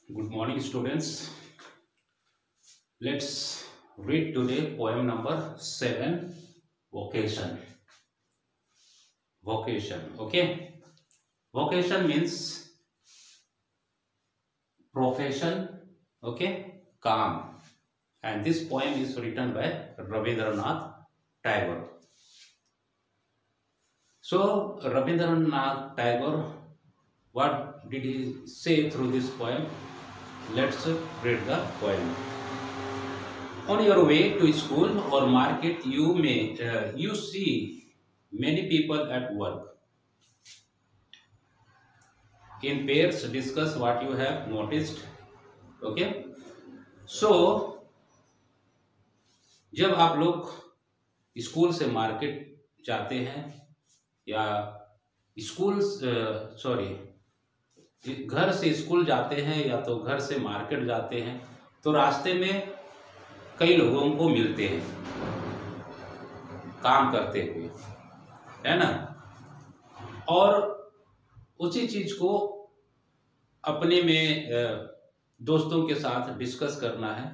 Good morning, students. Let's read today poem number 7, Vocation. Vocation, okay? Vocation means profession, okay? काम. And this poem is written by Rabindranath Tagore. So, Rabindranath Tagore, what did he say through this poem? Let's read the poem. On your way to school or market, you see many people at work. In pairs, discuss what you have noticed. Okay. So, जब आप लोग school से market जाते हैं या घर से school जाते हैं या तो घर से मार्केट जाते हैं, तो रास्ते में कई लोगों को मिलते हैं काम करते हुए, है ना। और उसी चीज को अपने में दोस्तों के साथ डिस्कस करना है,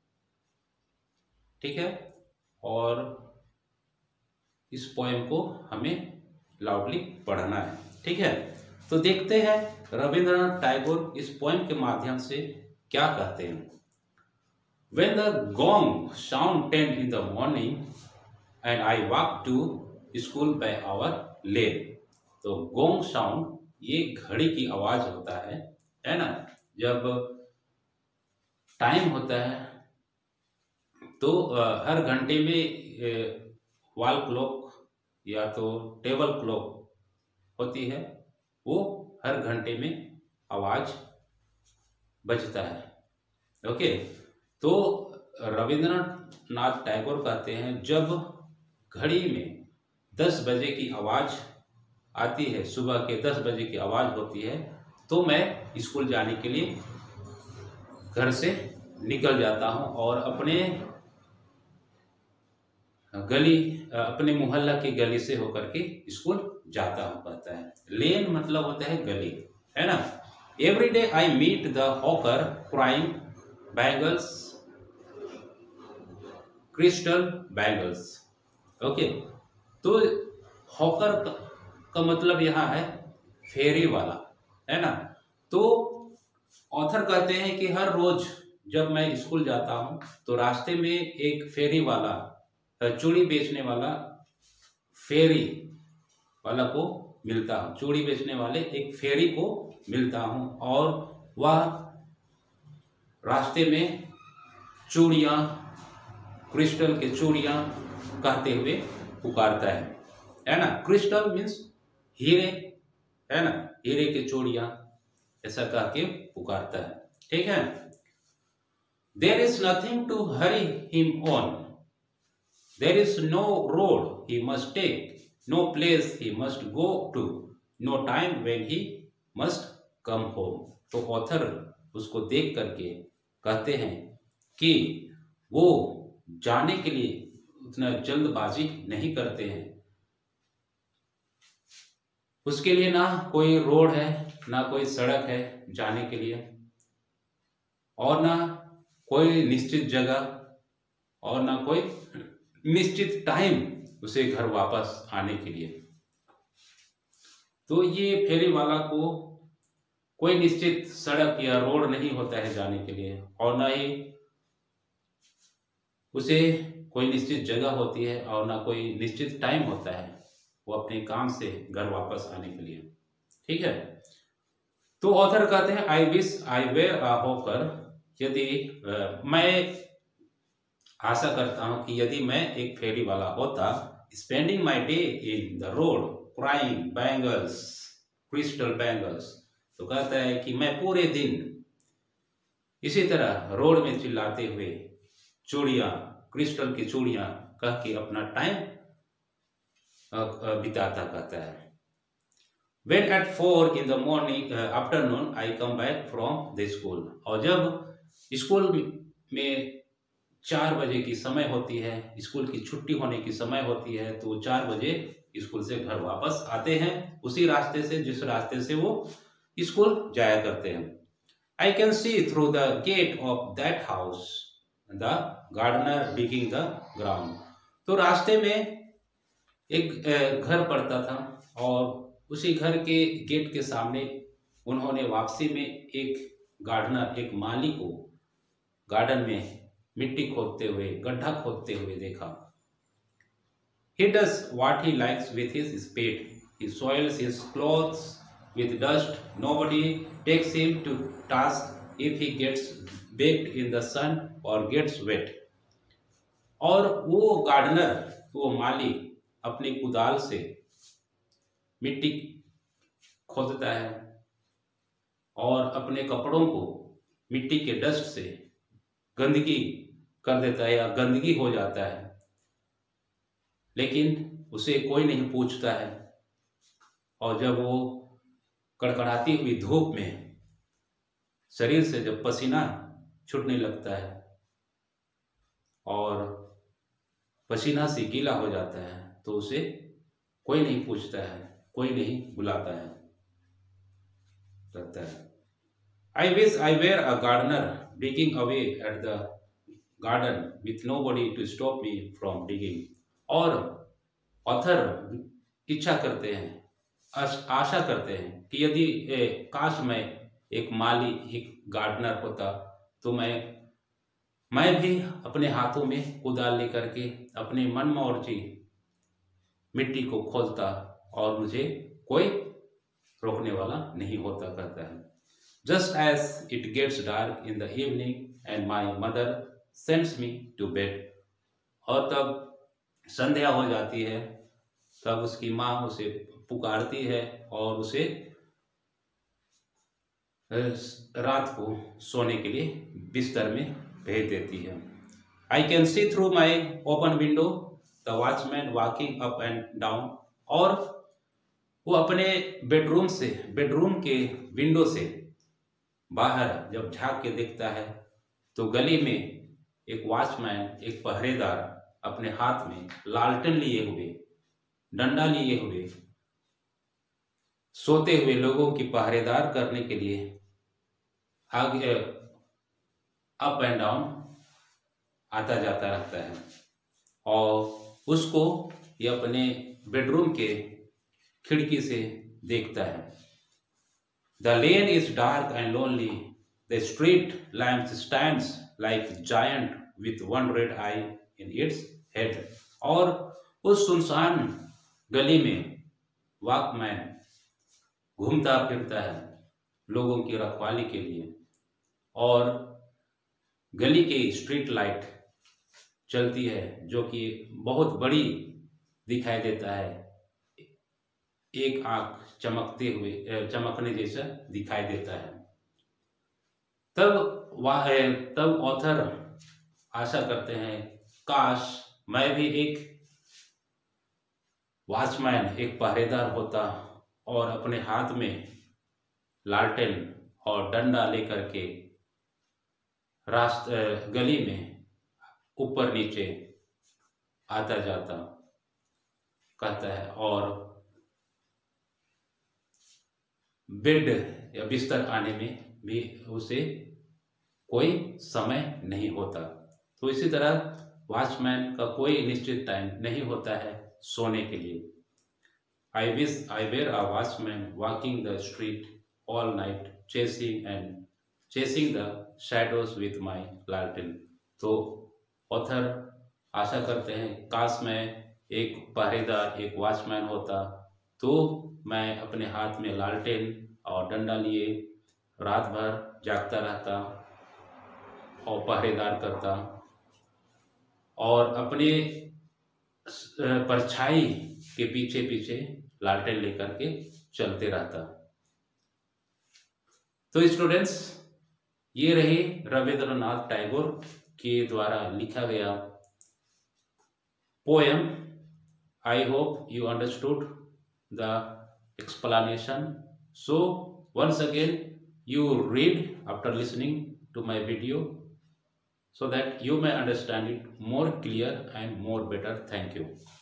ठीक है। और इस पोएम को हमें लाउडली पढ़ना है, ठीक है। तो देखते हैं रविंद्रनाथ टैगोर इस पोएम के माध्यम से क्या कहते हैं। When the gong sound 10 in the morning and I walk to school by our lane. तो गोंग साउंड ये घड़ी की आवाज होता है ना। जब टाइम होता है तो हर घंटे में वॉल क्लॉक या तो टेबल क्लॉक होती है, वो हर घंटे में आवाज बजता है। ओके, तो रविंद्रनाथ टैगोर कहते हैं जब घड़ी में 10 बजे की आवाज आती है, सुबह के 10 बजे की आवाज होती है, तो मैं स्कूल जाने के लिए घर से निकल जाता हूं और अपने मोहल्ला की गली से होकर के स्कूल जाता हूं, कहता है। लेन मतलब होता है गली, है ना। Every day I meet the hawker crying bangles, crystal bangles. Okay, तो हॉकर का मतलब यहाँ है फेरी वाला, है ना। तो ऑथर कहते हैं कि हर रोज जब मैं स्कूल जाता हूँ तो रास्ते में एक फेरी वाला, चूड़ी बेचने वाला फेरी वाला को मिलता हूँ, चूड़ी बेचने वाले एक फेरी को मिलता हूँ, और वह रास्ते में चूड़ियाँ, क्रिस्टल के चूड़ियाँ कहते हुए पुकारता है ना। क्रिस्टल मीन्स हीरे, है ना, हीरे के चूड़ियाँ ऐसा कह के पुकारता है, ठीक है। There is nothing to hurry him on. There is no road he must take, no place he must go to, no time when he must come home. तो ऑथर उसको देख करके कहते हैं कि वो जाने के लिए उतना जल्दबाजी नहीं करते हैं। उसके लिए ना कोई रोड है, ना कोई सड़क है जाने के लिए, और ना कोई निश्चित जगह, और ना कोई निश्चित टाइम उसे घर वापस आने के लिए। तो ये फेरी वाला को कोई निश्चित सड़क या रोड नहीं होता है जाने के लिए, और ना ही उसे कोई निश्चित जगह होती है, और ना कोई निश्चित टाइम होता है वो अपने काम से घर वापस आने के लिए, ठीक है। तो ऑथर कहते हैं I wish I were a hawker, यदि मैं आशा करता हूं कि यदि मैं एक फेरी वाला होता, spending my day in the road crying bangles crystal bangles. तो कहता है कि मैं पूरे दिन इसी तरह रोड में चिल्लाते हुए चूड़ियां, क्रिस्टल की चूड़ियां कह के अपना टाइम बिताता, कहता है। When at 4 in the morning afternoon I come back from the school, और जब स्कूल में 4 बजे की समय होती है, स्कूल की छुट्टी होने की समय होती है, तो 4 बजे स्कूल से घर वापस आते हैं, उसी रास्ते से जिस रास्ते से वो स्कूल जाया करते हैं। I can see through the gate of that house, the gardener digging the ground. तो रास्ते में एक घर पड़ता था और उसी घर के गेट के सामने उन्होंने वापसी में एक गार्डनर, एक माली को गार्डन में मिट्टी खोदते हुए, गड्ढा खोदते हुए देखा. He does what he likes with his spade. He soils his clothes with dust. Nobody takes him to task if he gets baked in the sun or gets wet. और वो गार्डनर, वो माली अपनी कुदाल से मिट्टी खोदता है और अपने कपड़ों को मिट्टी के डस्ट से गंदगी कर देता है या गंदगी हो जाता है, लेकिन उसे कोई नहीं पूछता है. और जब वो कड़कड़ाती हुई धूप में शरीर से जब पसीना छूटने लगता है और पसीना से गीला हो जाता है तो उसे कोई नहीं पूछता है, कोई नहीं बुलाता है. I wish I were a gardener digging away at the garden with nobody to stop me from digging. और ऑथर इच्छा करते हैं, आशा करते हैं कि यदि काश मैं एक माली, एक गार्डनर होता तो मैं भी अपने हाथों में कुदाल लेकर के अपने मनमर्जी मिट्टी को खोदता और मुझे कोई रोकने वाला नहीं होता करता है. Just as it gets dark in the evening and my mother sends me to bed. और तब संध्या हो जाती है, तब उसकी माँ उसे पुकारती है और उसे रात को सोने के लिए बिस्तर में भेज देती है. I can see through my open window the watchman walking up and down. और वो अपने बेडरूम के विंडो से बाहर जब झांक के देखता है तो गली में एक वॉचमैन, एक पहरेदार अपने हाथ में लालटेन लिए हुए, डंडा लिए हुए, सोते हुए लोगों की पहरेदार करने के लिए आगे अप एंड डाउन आता जाता रहता है. और उसको ये अपने बेडरूम के खिड़की से देखता है. The lane is dark and lonely. The street lamp stands like giant with one red eye in its head. और उस सुनसान गली में वॉकमैन घूमता फिरता है लोगों की रखवाली के लिए और गली के स्ट्रीट लाइट चलती है जो कि बहुत बड़ी दिखाई देता है, एक आंख चमकने जैसा दिखाई देता है. तब ऑथर आशा करते हैं काश मैं भी एक वॉचमैन, एक पहरेदार होता और अपने हाथ में लालटेन और डंडा लेकर के गली में ऊपर नीचे आता जाता कहता है और बेड या बिस्तर आने में भी उसे कोई समय नहीं होता. तो इसी तरह वॉचमैन का कोई निश्चित टाइम नहीं होता है सोने के लिए. I wish I were a watchman walking the street all night chasing the shadows with my lantern. तो ऑथर आशा करते हैं काश मैं एक पहरेदार, एक वॉचमैन होता तो मैं अपने हाथ में लालटेन और डंडा लिए रात भर जागता रहता और पहरेदार करता और अपने परछाई के पीछे पीछे लालटेन लेकर के चलते रहता. तो स्टूडेंट्स, ये रहे रविंद्रनाथ टैगोर के द्वारा लिखा गया poem. I hope you understood the explanation. So once again you read after listening to my video so that you may understand it more clear and more better. Thank you.